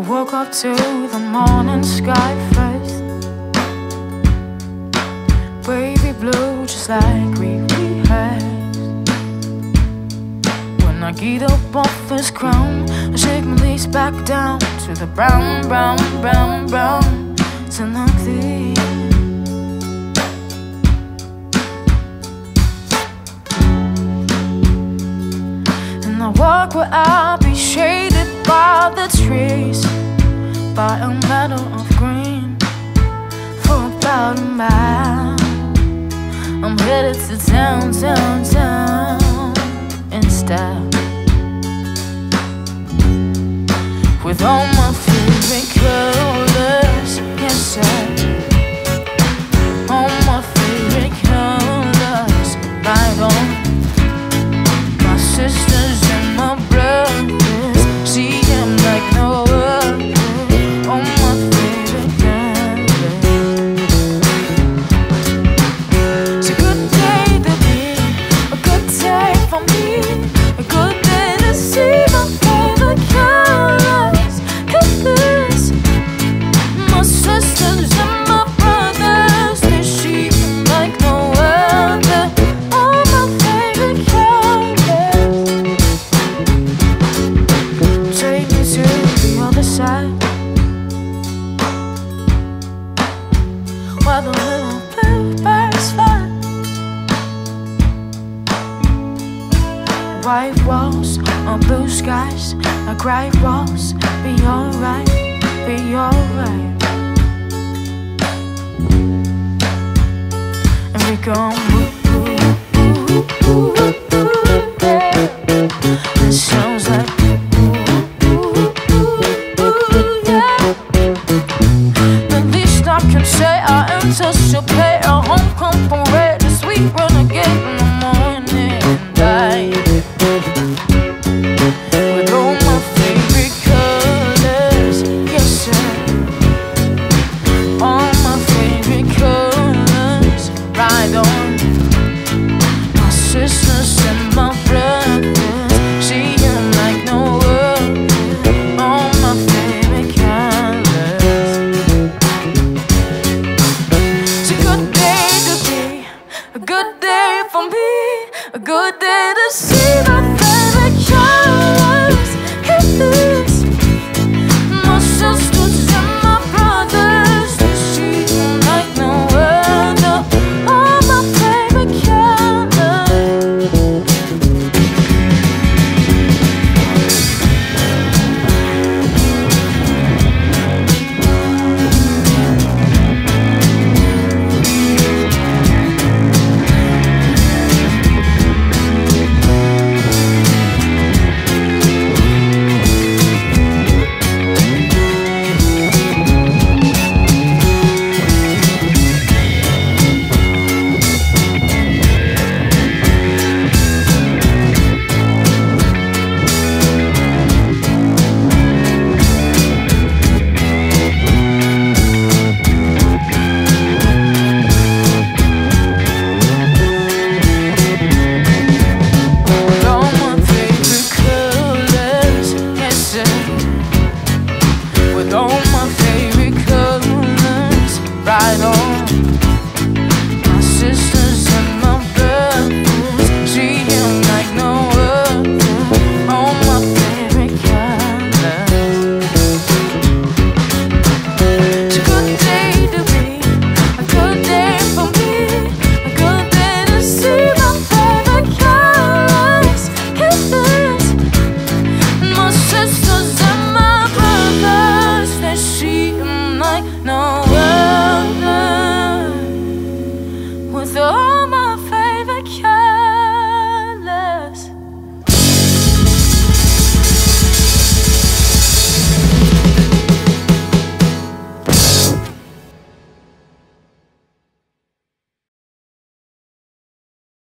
woke up to the morning sky first, baby blue just like we rehearsed. When I get up off this crown, I shake my knees back down to the brown, brown, brown, brown, sound like this. And I walk where I'll be shaded by the trees, by a meadow of green, for about a mile. I'm headed to town, town, town in style, with all my favorite colors, yes sir, all my favorite colors, right on. My sisters and my brothers, see them like no other, all my favorite colors. It's a good day to be, a good day for me, a good day to see my favorite colors. Colors, my sisters and my brothers, they see them like no other, all my favorite colors. Take me to the other side, where the little bluebirds fly. White walls on blue skies, like gray walls. Be alright, be alright. And we gon' ooh, ooh, ooh, ooh, yeah. It sounds like ooh, ooh, ooh, ooh, yeah. At least I can say I anticipate a homecoming parade, a sweet renegade in the morning light. With all my favorite colors, yes sir, all my favorite colors, right on. My sisters and my brothers, see them like no other, all my favorite colors. It's a good day to be, a good day for me, a good day to see my favorite colors.